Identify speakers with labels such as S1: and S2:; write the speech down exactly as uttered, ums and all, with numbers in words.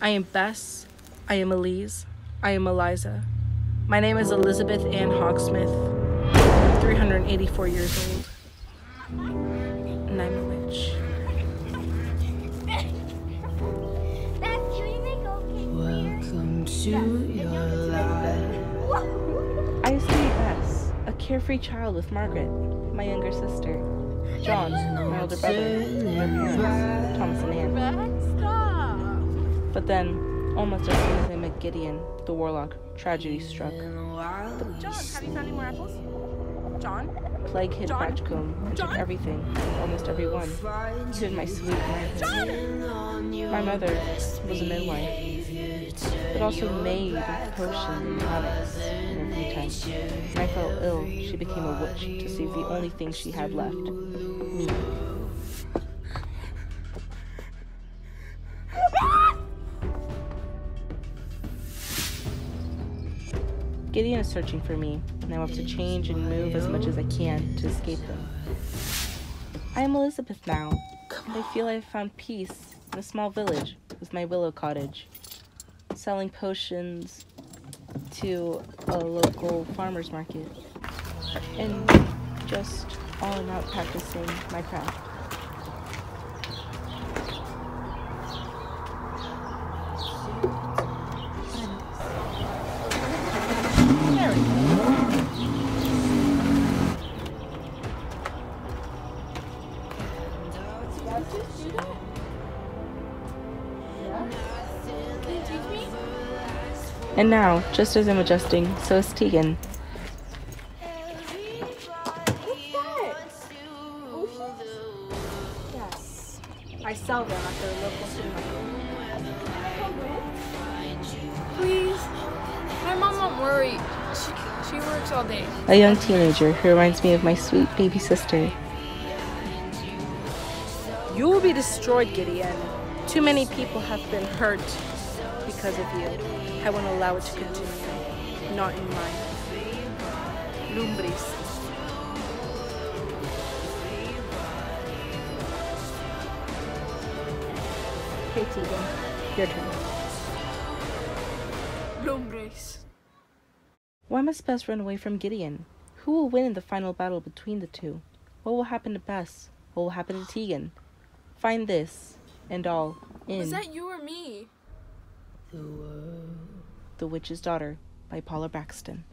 S1: I am Bess. I am Elise. I am Eliza. My name is Elizabeth Ann Hogsmith. I'm three hundred eighty-four years old. And I'm a witch.
S2: Welcome to your life.
S1: I used to be Bess, a carefree child with Margaret, my younger sister, John, my older brother, and my parents, Thomas and Ann. But then, almost as soon as I met Gideon, the warlock, tragedy struck.
S3: John, have you found any more apples? John?
S1: Plague hit
S3: John?
S1: Brackston and took
S3: John?
S1: everything, almost everyone, even my sweet manhood. My mother was a midwife, but also made potions and tonics in her free time. When I fell ill, she became a witch to save the only thing she had left, me. Gideon is searching for me, and I have to change and move as much as I can to escape him. I am Elizabeth now, and I feel I have found peace in a small village with my willow cottage, selling potions to a local farmer's market, and just all in out practicing my craft. And now, just as I'm adjusting, so is Tegan.
S3: Yes. I sell them at the local supermarket. Please. My mom won't worry. She, she works all day.
S1: A young teenager who reminds me of my sweet baby sister.
S3: You will be destroyed, Gideon. Too many people have been hurt because of you. I won't allow it to continue. Not in mine. Lumbris.
S1: Hey Tegan, your turn.
S3: Lumbris.
S1: Why must Bess run away from Gideon? Who will win in the final battle between the two? What will happen to Bess? What will happen to Tegan? Find this and all in
S3: Was that you or me?
S2: The world.
S1: The Witch's Daughter by Paula Brackston.